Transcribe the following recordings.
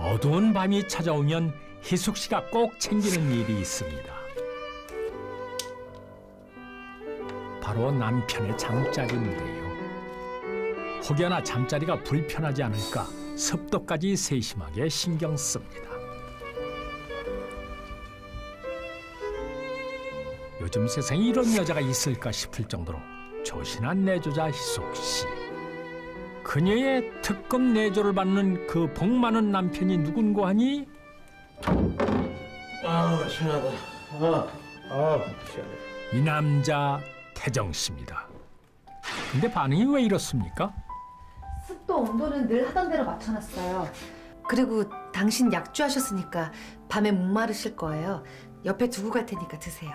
어두운 밤이 찾아오면 희숙 씨가 꼭 챙기는 일이 있습니다. 바로 남편의 잠자리인데요. 혹여나 잠자리가 불편하지 않을까 습도까지 세심하게 신경 씁니다. 요즘 세상에 이런 여자가 있을까 싶을 정도로 조신한 내조자 희숙 씨. 그녀의 특급 내조를 받는 그 복 많은 남편이 누군고 하니? 아우 시원하다. 시원해. 이 남자 태정 씨입니다. 근데 반응이 왜 이렇습니까? 습도 온도는 늘 하던 대로 맞춰놨어요. 그리고 당신 약주하셨으니까 밤에 목마르실 거예요. 옆에 두고 갈 테니까 드세요.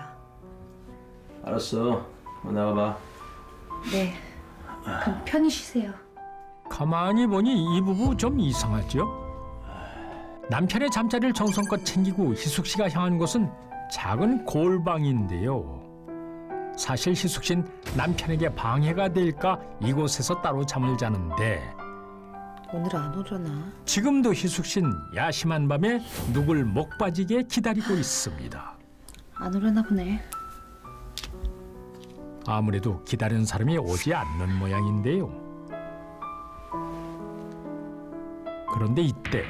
알았어. 나가봐. 네, 그럼 편히 쉬세요. 가만히 보니 이 부부 좀 이상하죠? 남편의 잠자리를 정성껏 챙기고 희숙 씨가 향한 곳은 작은 골방인데요. 사실 희숙 씨는 남편에게 방해가 될까 이곳에서 따로 잠을 자는데 오늘 안 오려나? 지금도 희숙 씨는 야심한 밤에 누굴 목 빠지게 기다리고 있습니다. 안 오려나 보네. 아무래도 기다리는 사람이 오지 않는 모양인데요. 그런데 이때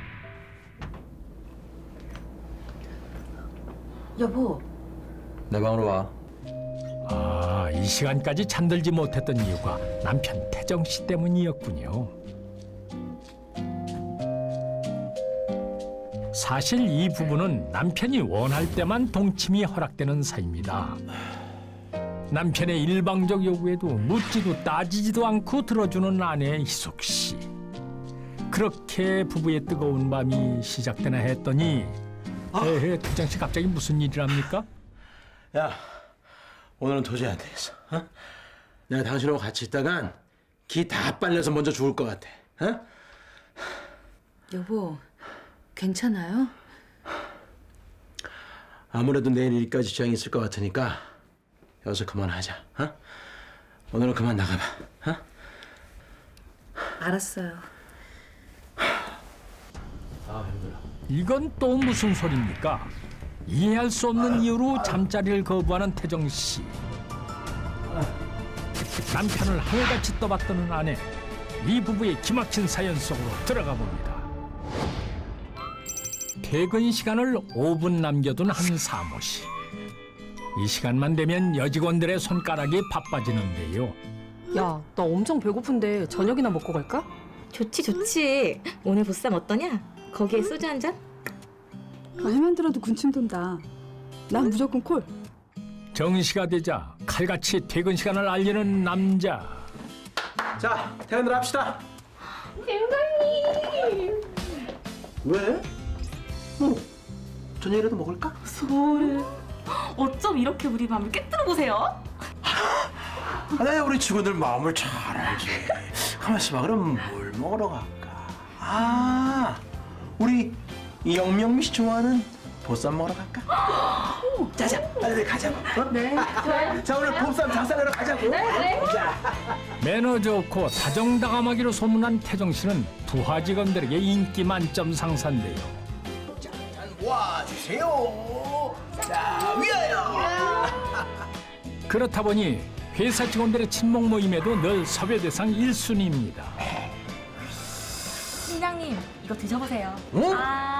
여보. 내 방으로 와. 이 시간까지 잠들지 못했던 이유가 남편 태정 씨 때문이었군요. 사실 이 부부는 남편이 원할 때만 동침이 허락되는 사이입니다. 남편의 일방적 요구에도 묻지도 따지지도 않고 들어주는 아내 희숙 씨. 그렇게 부부의 뜨거운 밤이 시작되나 했더니 태정 씨 갑자기 무슨 일이랍니까? 야, 오늘은 도저히 안 되겠어. 어? 내가 당신하고 같이 있다간 기 다 빨려서 먼저 죽을 것 같아. 어? 여보, 괜찮아요? 아무래도 내일 일까지 지장이 있을 것 같으니까 여기서 그만하자. 어? 오늘은 그만 나가봐. 어? 알았어요. 힘들어. 이건 또 무슨 소리입니까? 이해할 수 없는 이유로 잠자리를 거부하는 태정 씨. 남편을 하늘같이 떠받드는 아내. 이 부부의 기막힌 사연 속으로 들어가 봅니다. 퇴근 시간을 5분 남겨둔 한 사무실. 이 시간만 되면 여직원들의 손가락이 바빠지는데요. 야, 나 엄청 배고픈데 저녁이나 먹고 갈까? 좋지 좋지. 오늘 보쌈 어떠냐? 거기에 소주 한 잔? 해만 들어도 군침 돈다. 난 무조건 콜. 정시가 되자 칼같이 퇴근 시간을 알리는 남자. 자, 퇴근들 합시다. 팀장님. 왜? 저녁이라도 먹을까? 소울. 어쩜 이렇게 우리 밤을 깨뜨려 보세요? 내가 우리 직원들 마음을 잘 알지. 가만 있어봐. 그럼 뭘 먹으러 갈까? 우리 영명미 씨 좋아하는 보쌈 먹으러 갈까? 자자, 빨리 가자고. 어? 네, 좋아요. 자, 오늘 보쌈 장사하러 가자고. 네. 자. 매너 좋고 다정다감하기로 소문난 태정 씨는 부하 직원들에게 인기 만점 상사인데요. 자, 모아주세요. 자, 위하여. 그렇다 보니 회사 직원들의 친목 모임에도 늘 섭외 대상 1순위입니다. 팀장님, 이거 드셔보세요. 응?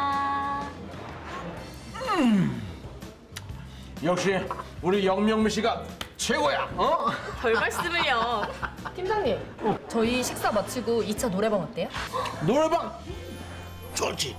역시 우리 영명미 씨가 최고야. 별 말씀을요. 팀장님, 저희 식사 마치고 2차 노래방 어때요? 노래방 좋지.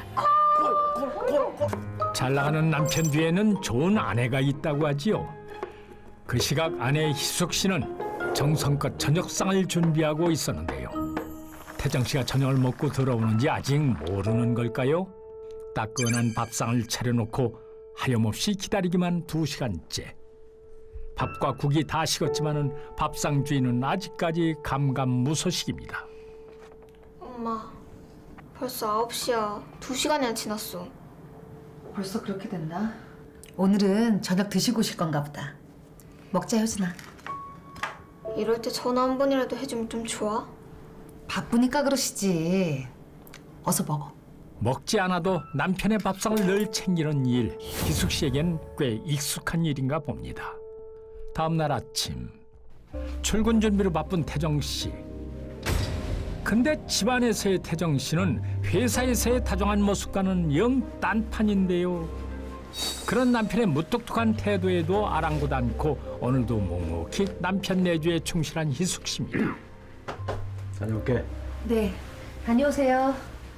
잘 나가는 남편 뒤에는 좋은 아내가 있다고 하지요. 그 시각 아내 희숙 씨는 정성껏 저녁상을 준비하고 있었는데요. 태정 씨가 저녁을 먹고 들어오는지 아직 모르는 걸까요? 따끈한 밥상을 차려놓고 하염없이 기다리기만 2시간째. 밥과 국이 다 식었지만은 밥상 주인은 아직까지 감감무소식입니다. 엄마, 벌써 9시야. 2시간이나 지났어. 벌써 그렇게 됐나? 오늘은 저녁 드시고 오실 건가 보다. 먹자, 효진아. 이럴 때 전화 한 번이라도 해주면 좀 좋아? 바쁘니까 그러시지. 어서 먹어. 먹지 않아도 남편의 밥상을 늘 챙기는 일, 희숙 씨에겐 꽤 익숙한 일인가 봅니다. 다음 날 아침, 출근 준비로 바쁜 태정 씨. 근데 집안에서의 태정 씨는 회사에서의 다정한 모습과는 영 딴판인데요. 그런 남편의 무뚝뚝한 태도에도 아랑곳 않고 오늘도 묵묵히 남편 내조에 충실한 희숙 씨입니다. 다녀올게. 네, 다녀오세요.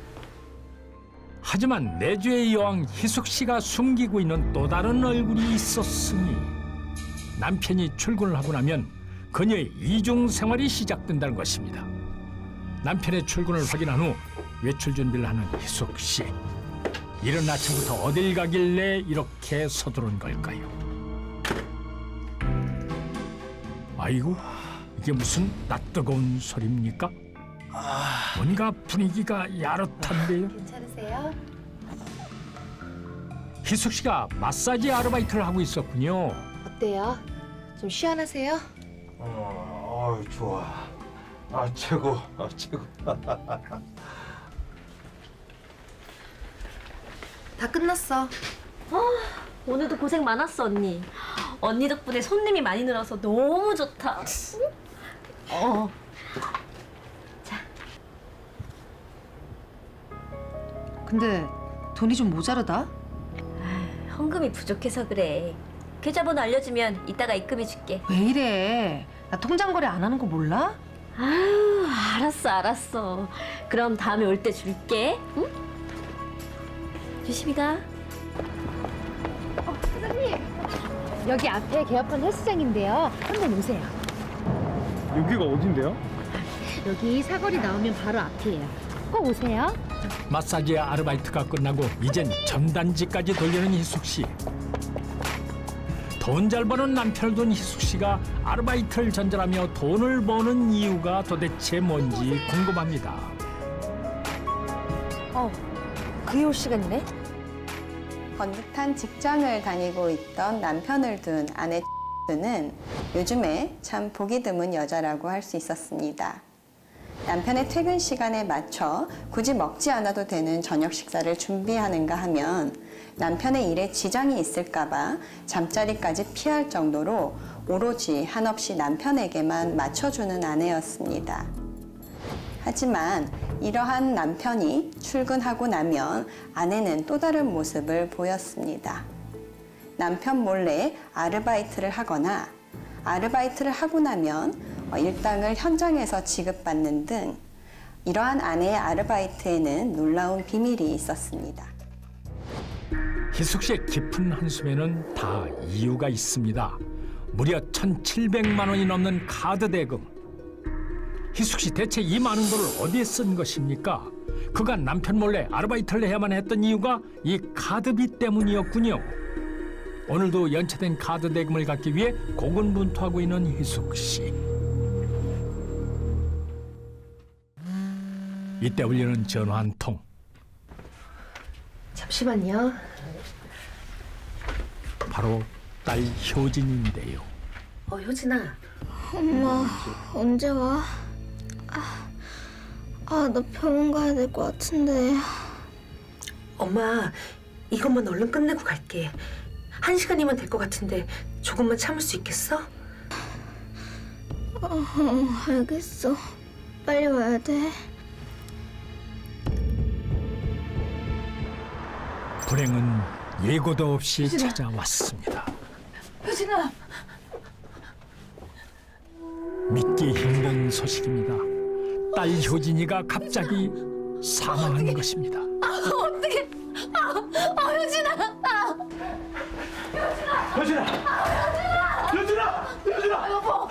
하지만 내조의 여왕 희숙 씨가 숨기고 있는 또 다른 얼굴이 있었으니 남편이 출근을 하고 나면 그녀의 이중 생활이 시작된다는 것입니다. 남편의 출근을 확인한 후 외출 준비를 하는 희숙 씨. 이른 아침부터 어딜 가길래 이렇게 서두른 걸까요? 아이고, 이게 무슨 낯뜨거운 소리입니까? 뭔가 분위기가 야릇한데요. 괜찮으세요? 희숙 씨가 마사지 아르바이트를 하고 있었군요. 어때요? 좀 시원하세요? 좋아. 최고. 다 끝났어. 오늘도 고생 많았어, 언니. 언니 덕분에 손님이 많이 늘어서 너무 좋다. 근데 돈이 좀 모자르다? 헌금이 부족해서 그래. 계좌번호 알려주면 이따가 입금해줄게. 왜 이래? 나 통장 거래 안 하는 거 몰라? 아유, 알았어. 그럼 다음에 올 때 줄게. 응? 조심히 가. 여기 앞에 개업한 헬스장인데요. 한번 오세요. 여기가 어딘데요? 여기 사거리 나오면 바로 앞이에요. 꼭 오세요. 마사지 아르바이트가 끝나고 이젠 전단지까지 돌리는 희숙 씨. 돈 잘 버는 남편을 둔 희숙 씨가 아르바이트를 전전하며 돈을 버는 이유가 도대체 뭔지 궁금합니다. 그게 올 시간이네? 번듯한 직장을 다니고 있던 남편을 둔 아내 는 요즘에 참 보기 드문 여자라고 할 수 있었습니다. 남편의 퇴근 시간에 맞춰 굳이 먹지 않아도 되는 저녁 식사를 준비하는가 하면 남편의 일에 지장이 있을까 봐 잠자리까지 피할 정도로 오로지 한없이 남편에게만 맞춰주는 아내였습니다. 하지만 이러한 남편이 출근하고 나면 아내는 또 다른 모습을 보였습니다. 남편 몰래 아르바이트를 하거나 아르바이트를 하고 나면 일당을 현장에서 지급받는 등 이러한 아내의 아르바이트에는 놀라운 비밀이 있었습니다. 희숙 씨의 깊은 한숨에는 다 이유가 있습니다. 무려 1,700만 원이 넘는 카드 대금. 희숙 씨 대체 이 많은 돈을 어디에 쓴 것입니까? 그간 남편 몰래 아르바이트를 해야만 했던 이유가 이 카드비 때문이었군요. 오늘도 연체된 카드 대금을 갚기 위해 고군분투하고 있는 희숙 씨. 이때 울리는 전화 한 통. 잠시만요. 바로 딸 효진인데요. 효진아. 엄마, 언제 와? 나 병원 가야 될 것 같은데. 엄마, 이것만 얼른 끝내고 갈게. 1시간이면 될 것 같은데 조금만 참을 수 있겠어? 알겠어. 빨리 와야 돼. 불행은 예고도 없이 찾아왔습니다. 효진아! 믿기 힘든 소식입니다. 딸 효진이가 갑자기 사망한 것입니다. 어떡해! 효진아! 여보!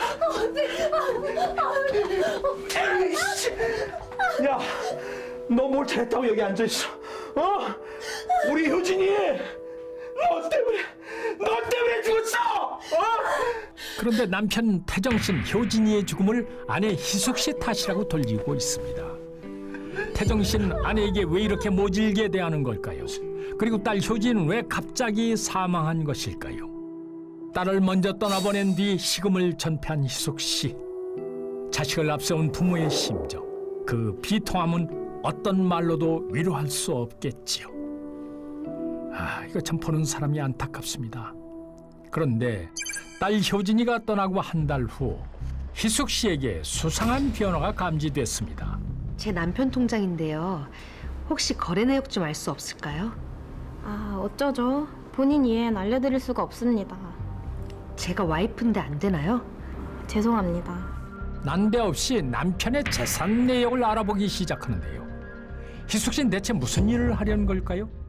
야, 너 뭘 잘했다고 여기 앉아 있어? 우리 효진이 너 때문에 죽었어! 그런데 남편 태정 씨는 효진이의 죽음을 아내 희숙 씨 탓이라고 돌리고 있습니다. 태정 씨는 아내에게 왜 이렇게 모질게 대하는 걸까요? 그리고 딸 효진은 왜 갑자기 사망한 것일까요? 딸을 먼저 떠나보낸 뒤 식음을 전폐한 희숙 씨. 자식을 앞세운 부모의 심정, 그 비통함은 어떤 말로도 위로할 수 없겠지요. 이거 참 보는 사람이 안타깝습니다. 그런데 딸 효진이가 떠나고 한 달 후 희숙 씨에게 수상한 변화가 감지됐습니다. 제 남편 통장인데요. 혹시 거래 내역 좀 알 수 없을까요? 어쩌죠? 본인 이해엔 알려드릴 수가 없습니다. 제가 와이프인데 안 되나요? 죄송합니다. 난데없이 남편의 재산 내역을 알아보기 시작하는데요. 희숙 씨는 대체 무슨 일을 하려는 걸까요?